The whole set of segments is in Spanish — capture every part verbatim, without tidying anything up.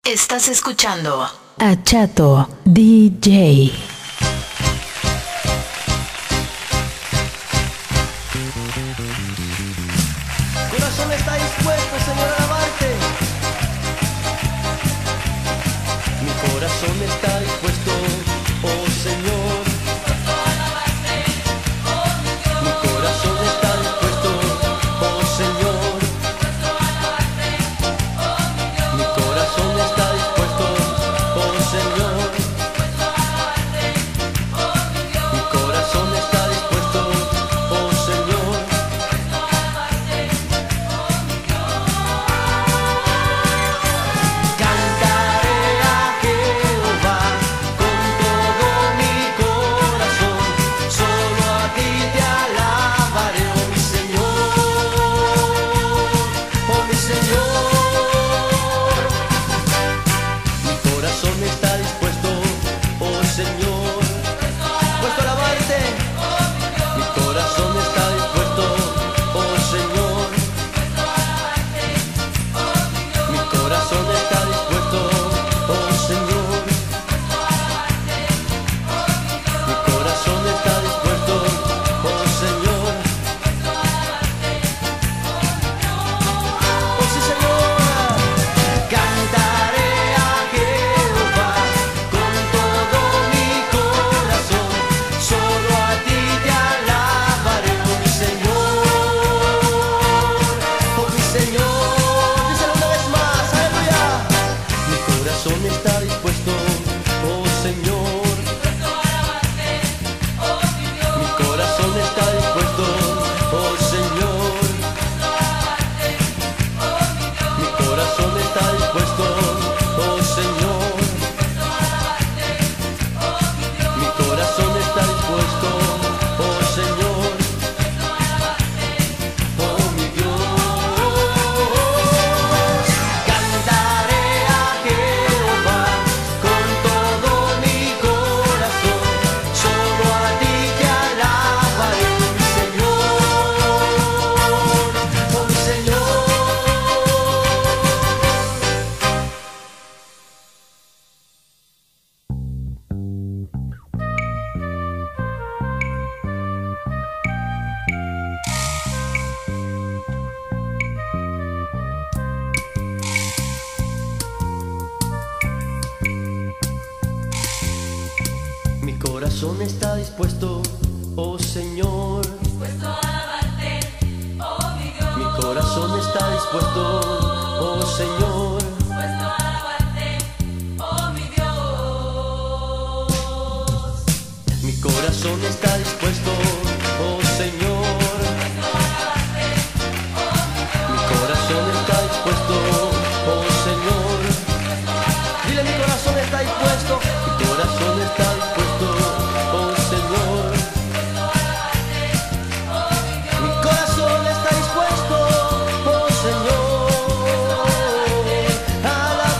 Estás escuchando a Chato D J. Corazón está dispuesto, Señor, a alabarte. Mi corazón está dispuesto, oh Señor. Mi corazón está dispuesto, oh Señor. Mi corazón está dispuesto, oh Señor. Mi corazón está dispuesto, oh Señor. Cantaré a Jehová con todo mi corazón, solo a ti te alabaré, oh mi Señor, oh mi Señor. Mi corazón está dispuesto, oh Señor, dispuesto a alabarte. Mi corazón está dispuesto, oh Señor. Mi corazón está dispuesto, oh Señor. Mi corazón está dispuesto, oh Señor. Oh sí, Señor. Cantaré a Jehová con todo mi corazón, solo a ti te alabaré, oh mi Señor, oh mi Señor. Díselo una vez más, aleluya. Mi corazón está dispuesto, oh Señor. Mi corazón está dispuesto, oh Señor. Mi corazón está dispuesto, oh Señor. Mi corazón está dispuesto, oh Señor. Oh mi Dios. Cantaré a Jehová con todo mi corazón, solo a ti te alabaré, oh mi Señor, oh mi Señor. Mi corazón está dispuesto, oh Señor. Dispuesto a alabarte, oh mi Dios. Mi corazón está dispuesto, oh Señor. Dispuesto a alabarte, oh mi Dios. Mi corazón está dispuesto, oh Señor. Mi corazón está dispuesto, oh Señor. Dile, mi corazón está dispuesto. Mi corazón está dispuesto, oh Señor. Mi corazón está dispuesto, oh Señor, a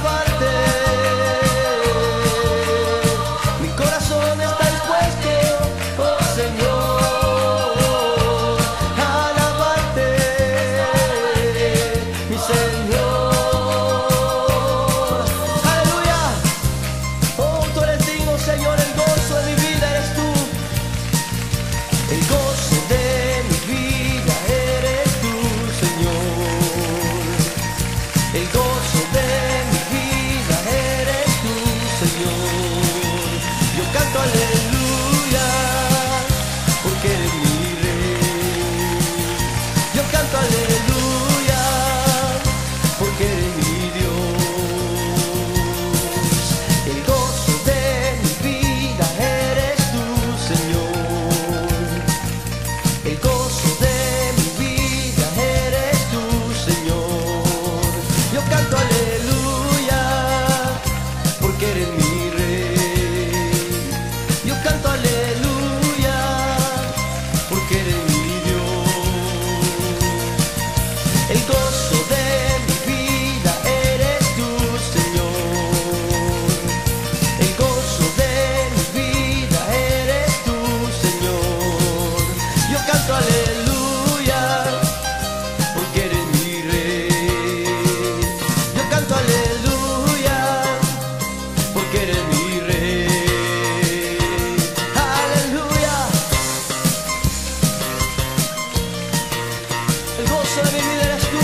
gozo de mi vida eres tú.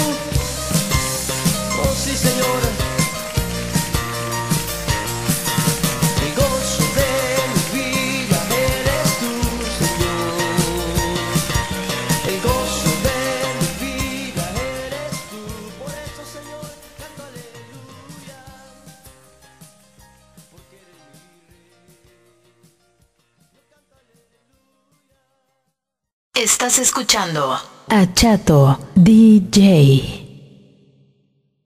Oh sí, Señor. El gozo de mi vida eres tú, Señor. El gozo de mi vida eres tú. Por eso, Señor, canto aleluya. Porque eres mi rey. Estás escuchando a Chato D J.